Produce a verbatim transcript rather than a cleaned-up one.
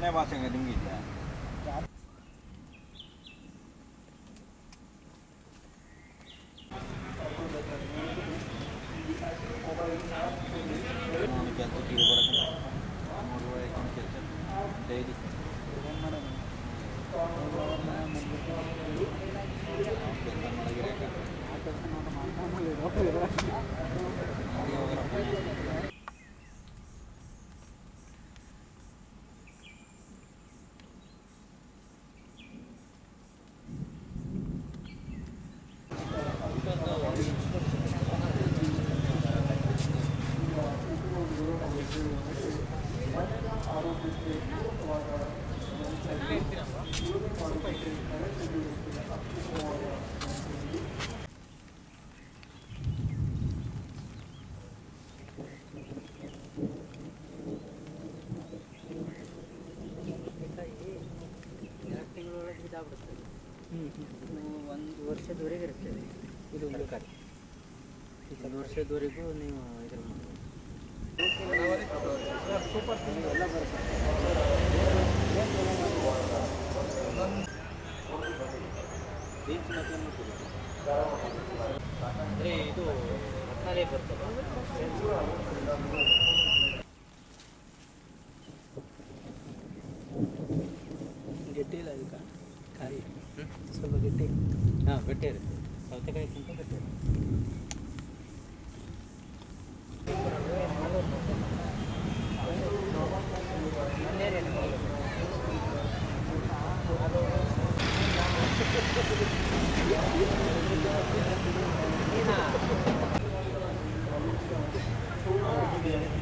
ಮೂರನೇ ಭಾಷೆಗೆ ನಿಮ್ಗೆ ಇದೆಯಾ? ಕೆಲಸಕ್ಕೆ ಇದು ಬರೋಕ್ಕೆ ಮೂರು ಕೆಲಸ ಡೈಲಿ ಕೆಲಸ ಮಾಡಿದ್ರೆ ಒಂದು ವರ್ಷದವರೆಗೆ ಇರ್ತದೆ ಇದು ಒಂದು ಕಾಯಿ ಒಂದು ವರ್ಷದವರೆಗೂ ನೀವು ಇದ್ರ ಎಲ್ಲ ಅಂದರೆ ಇದು ಹತ್ತನೇ ಬರ್ತದೆ ಗಟ್ಟಿ ಇಲ್ಲ ಅದಕ್ಕೆ ಕಾಯಿ ಸ್ವಲ್ಪ ಗಟ್ಟಿ ಹಾಂ ಗಟ್ಟಿ ಇರುತ್ತೆ ಸೌತೆಕಾಯಿಗಿಂತ ಗಟ್ಟಿ ಇರುತ್ತೆ Yeah.